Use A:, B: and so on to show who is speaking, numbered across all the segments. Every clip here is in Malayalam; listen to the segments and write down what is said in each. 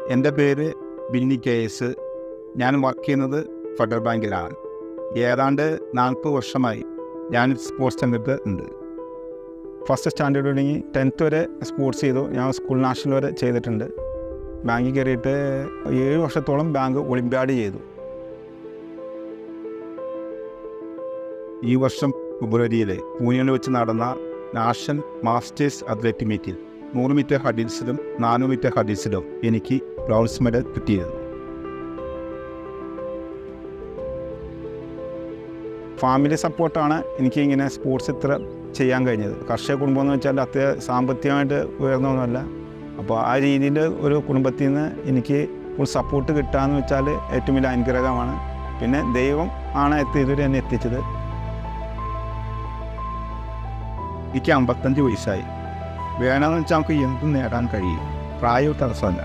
A: എൻ്റെ പേര് ബിന്നി കെ.എസ്. ഞാൻ വർക്ക് ചെയ്യുന്നത് ഫെഡറൽ ബാങ്കിലാണ്. ഏതാണ്ട് 40 വർഷമായി ഞാൻ സ്പോർട്സ് രംഗത്ത് ഉണ്ട്. ഫസ്റ്റ് സ്റ്റാൻഡേർഡ് തുടങ്ങി 10th വരെ സ്പോർട്സ് ചെയ്തു. ഞാൻ സ്കൂൾ നാഷണൽ വരെ ചെയ്തിട്ടുണ്ട്. ബാങ്കിൽ കയറിയിട്ട് 7 വർഷത്തോളം ബാങ്ക് ഒളിമ്പ്യാഡ് ചെയ്തു. ഈ വർഷം ഫെബ്രുവരിയിൽ പൂനെയിൽ വെച്ച് നടന്ന നാഷണൽ മാസ്റ്റേഴ്സ് അത്ലറ്റിക് മീറ്റിൽ 100 മീറ്റർ ഹഡിൽസിലും 400 മീറ്റർ ഹഡിൽസിലും എനിക്ക് ബ്രോൺസ് മെഡൽ കിട്ടിയത്. ഫാമിലി സപ്പോർട്ടാണ് എനിക്ക് ഇങ്ങനെ സ്പോർട്സ് ഇത്ര ചെയ്യാൻ കഴിഞ്ഞത്. കർഷക കുടുംബം എന്ന് വെച്ചാൽ അത്ര സാമ്പത്തികമായിട്ട് ഉയർന്നൊന്നുമല്ല. അപ്പോൾ ആ രീതിയിൽ ഒരു കുടുംബത്തിൽ നിന്ന് എനിക്ക് ഫുൾ സപ്പോർട്ട് കിട്ടുകയെന്ന് വെച്ചാൽ ഏറ്റവും വലിയ അനുഗ്രഹമാണ്. പിന്നെ ദൈവം ആണ് ഇതുവരെ എന്നെ എത്തിച്ചത്. എനിക്ക് 55 വയസ്സായി. വേണമെന്ന് വെച്ചാൽ നമുക്ക് എന്തും നേടാൻ കഴിയും. പ്രായം തടസ്സമല്ല.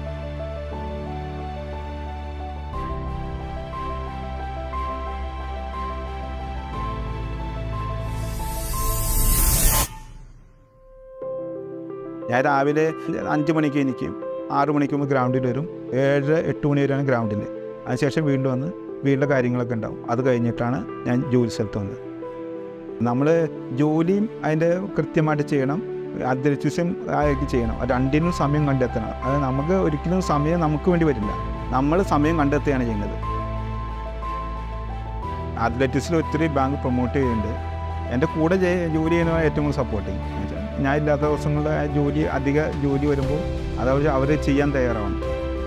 A: ഞാൻ രാവിലെ 5 മണിക്ക് എനിക്ക് 6 മണിക്ക് മുമ്പ് ഗ്രൗണ്ടിൽ വരും. 7-8 മണി വരെയാണ് ഗ്രൗണ്ടിൽ. അതിനുശേഷം വീണ്ടും വന്ന് വീട്ടിലെ കാര്യങ്ങളൊക്കെ ഉണ്ടാവും. അത് കഴിഞ്ഞിട്ടാണ് ഞാൻ ജോലി സ്ഥലത്ത് വന്നത്. നമ്മൾ ജോലിയും അതിൻ്റെ കൃത്യമായിട്ട് ചെയ്യണം, അത്ലറ്റിക്സും ആയിട്ട് ചെയ്യണം. രണ്ടിനും സമയം കണ്ടെത്തണം. അത് നമുക്ക് ഒരിക്കലും സമയം നമുക്ക് വേണ്ടി വരില്ല. നമ്മൾ സമയം കണ്ടെത്തുകയാണ് ചെയ്യുന്നത്. അത്ലറ്റിക്സിൽ ഒത്തിരി ബാങ്ക് പ്രൊമോട്ട് ചെയ്യുന്നുണ്ട്. എൻ്റെ കൂടെ ജോലി ചെയ്യുന്നവർ ഏറ്റവും കൂടുതൽ സപ്പോർട്ട് ചെയ്യും. ഞാൻ ഇല്ലാത്ത ദിവസങ്ങളിൽ അധിക ജോലി വരുമ്പോൾ അവർ ചെയ്യാൻ തയ്യാറാവണം.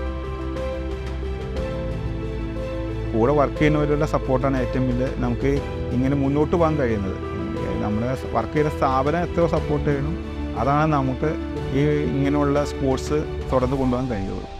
A: കൂടെ വർക്ക് ചെയ്യുന്നവരുടെ സപ്പോർട്ടാണ് ഏറ്റവും വലിയ നമുക്ക് ഇങ്ങനെ മുന്നോട്ട് പോകാൻ കഴിയുന്നത്. നമ്മൾ വർക്ക് ചെയ്യുന്ന സ്ഥാപനം എത്ര സപ്പോർട്ട് ചെയ്യണം, അതാണ് നമുക്ക് ഈ ഇങ്ങനെയുള്ള സ്പോർട്സ് തുടർന്ന് കൊണ്ടുപോകാൻ കഴിയുള്ളൂ.